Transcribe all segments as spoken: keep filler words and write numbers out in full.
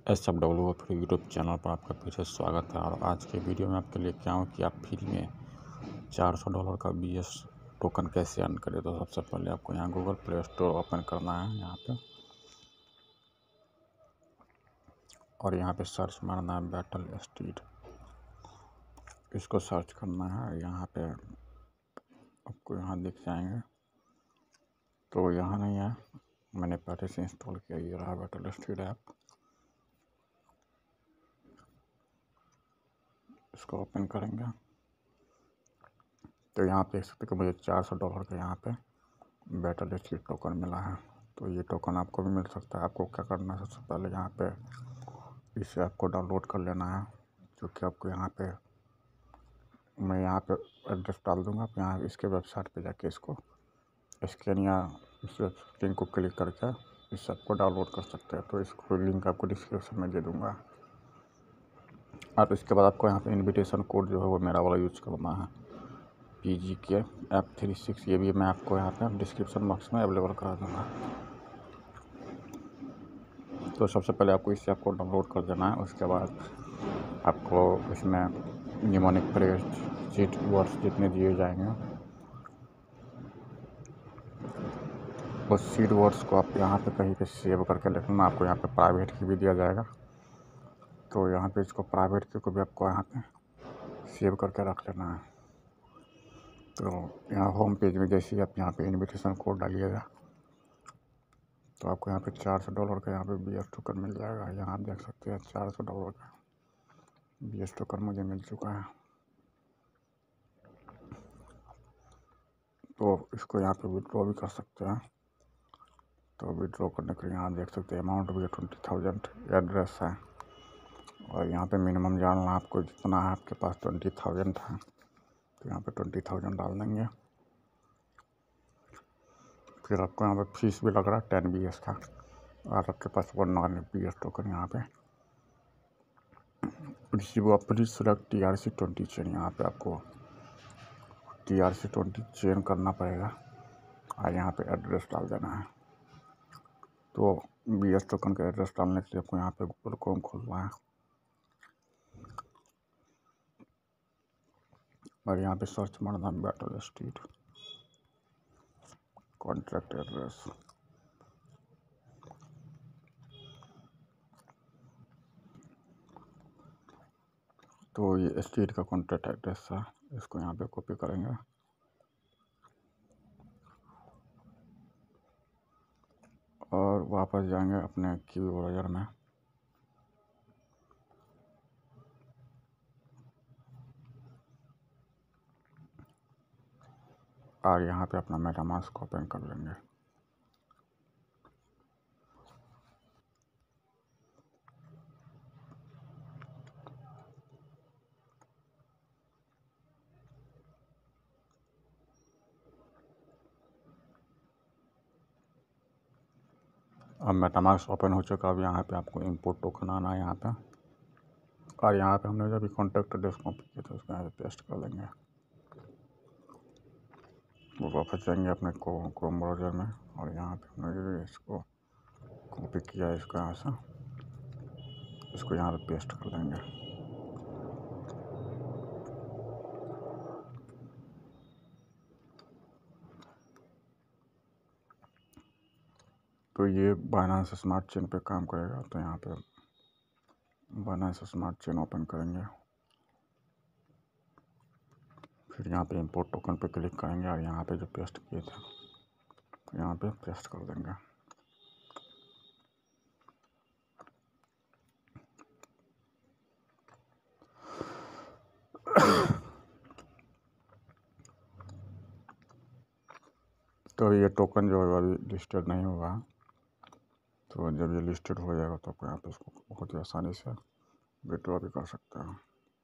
S F W फिर YouTube channel पर आपका फिर से स्वागत है। और आज के वीडियो में आपके लिए क्या हूँ कि आप फ्री में चार सौ डॉलर का बी एस टोकन कैसे अर्न करें। तो सबसे पहले आपको यहाँ गूगल प्ले स्टोर ओपन करना है यहाँ पे, और यहाँ पे सर्च मारना है बैटल स्ट्रीट। इसको सर्च करना है, यहाँ पे आपको यहाँ दिख जाएंगे। तो यहाँ नहीं है, मैंने पहले से इंस्टॉल किया, ये रहा बैटल स्ट्रीट ऐप। इसको ओपन करेंगे तो यहाँ पे देख सकते कि मुझे चार सौ डॉलर का यहाँ पे बैटल स्ट्रीट टोकन मिला है। तो ये टोकन आपको भी मिल सकता है। आपको क्या करना है, सबसे पहले यहाँ पे इसे आपको डाउनलोड कर लेना है, जो कि आपको यहाँ पे मैं यहाँ पे एड्रेस डाल दूँगा। आप यहाँ इसके वेबसाइट पे जाके इसको स्कैन या इस लिंक को क्लिक करके इससे आपको डाउनलोड कर सकते हैं। तो इसको लिंक आपको डिस्क्रिप्शन में दे दूँगा। और इसके बाद आपको यहाँ पे इनविटेशन कोड जो है वो मेरा वाला यूज करना है, पी जी के एफ थ्री सिक्स। ये भी मैं आपको यहाँ पे डिस्क्रिप्शन बॉक्स में अवेलेबल करा दूँगा। तो सबसे पहले आपको इससे आपको डाउनलोड कर देना है। उसके बाद आपको इसमें निमोनिक प्रेस्ट सीट वर्ड्स जितने दिए जाएंगे उस सीड वर्ड्स को आप यहाँ पे कहीं पे सेव करके लिखना। आपको यहाँ पे प्राइवेट की भी दिया जाएगा, तो यहाँ पे इसको प्राइवेट की को भी आपको यहाँ पे सेव करके रख लेना है। तो यहाँ होम पेज में जैसे ही आप यहाँ पे इनविटेशन कोड डालिएगा तो आपको यहाँ पे चार सौ डॉलर का यहाँ पे बी एस टोकन मिल जाएगा। यहाँ आप देख सकते हैं चार सौ डॉलर का बी एस टोकन मुझे मिल चुका है। तो इसको यहाँ पे विड्रॉ भी कर सकते हैं। तो विड्रॉ करने के लिए यहाँ देख सकते हैं अमाउंट भी ट्वेंटी थाउजेंड एड्रेस है, और यहाँ पे मिनिमम जानना आपको जितना है, आपके पास ट्वेंटी थाउजेंड है तो यहाँ पे ट्वेंटी थाउजेंड डाल देंगे। फिर आपको यहाँ पे फीस भी लग रहा है टेन बी एस का, और आपके पास one non B S token यहाँ पे रिसीव अपनी select T R C twenty chain. यहाँ पे आपको T R C twenty chain करना पड़ेगा और यहाँ पे एड्रेस डाल देना है। तो बी एस टोकन का एड्रेस डालने के लिए आपको यहाँ पे गूगल क्रोम खोलना है, और यहाँ पे सर्च मारना बैटल स्ट्रीट कॉन्ट्रैक्ट एड्रेस। तो ये स्ट्रीट का कॉन्ट्रैक्ट एड्रेस है, इसको यहाँ पे कॉपी करेंगे और वापस जाएंगे अपने की ब्राउज़र में। और यहाँ पे अपना मेटामास्क ओपन कर लेंगे। अब मेटामास्क ओपन हो चुका। अब यहाँ पे आपको इंपोर्ट टोकन आना है यहाँ पे, और यहाँ पे हमने जब कॉन्टैक्ट एड्रेस कॉपी किया था उसको यहाँ पे पेस्ट कर लेंगे। वो वापस जाएंगे अपने को क्रोम ब्राउज़र में, और यहाँ पे हमने इसको कॉपी किया है, इसको यहाँ से इसको यहाँ पे पेस्ट कर लेंगे। तो ये बाइनेंस स्मार्ट चेन पे काम करेगा। तो यहाँ पे बाइनेंस स्मार्ट चेन ओपन करेंगे, फिर यहाँ पे इंपोर्ट टोकन पे क्लिक करेंगे, और यहाँ पे जो पेस्ट किए थे तो यहाँ पे पेस्ट कर देंगे। तो ये टोकन जो है अभी लिस्टेड नहीं हुआ, तो जब ये लिस्टेड हो जाएगा तो आपको यहाँ पे इसको बहुत ही आसानी से विड्रॉ भी कर सकते हैं।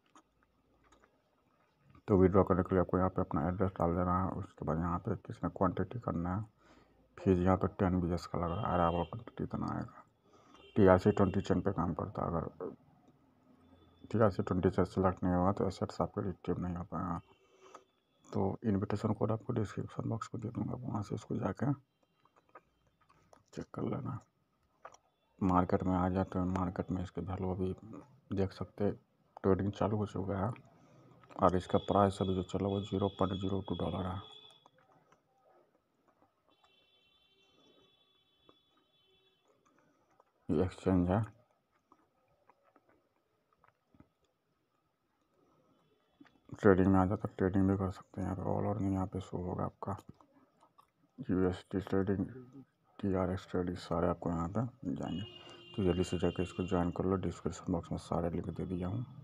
तो विड्रॉ करने के लिए आपको यहाँ पे अपना एड्रेस डाल देना है। उसके बाद यहाँ पे किसने क्वांटिटी करना है, फिर यहाँ पे टेन बी एस का लग रहा है, अरावल क्वान्टिटी इतना आएगा। T R C twenty chain पे काम करता है। अगर T R C twenty chain select नहीं होगा तो एसेट्स आपको रिट्रीव नहीं हो पाएगा। तो इनविटेशन कोड आपको डिस्क्रिप्शन बॉक्स को दे दूँगा, वहाँ से इसको जाके चेक कर लेना। मार्केट में आ जाए तो मार्केट में इसके वैल्यू अभी देख सकते, ट्रेडिंग चालू हो चुका है और इसका प्राइस अभी जो चला वो zero point zero two dollar है। ये एक्सचेंज है, ट्रेडिंग में आ जाए तो ट्रेडिंग भी कर सकते हैं। यहाँ पे ऑल अर्निंग यहाँ पे शो होगा आपका, UST trading, T R X trading, सारे आपको यहाँ पे मिल जाएंगे। तो जल्दी से जाकर इसको ज्वाइन कर लो, डिस्क्रिप्शन बॉक्स में सारे लिंक दे दिया हूँ।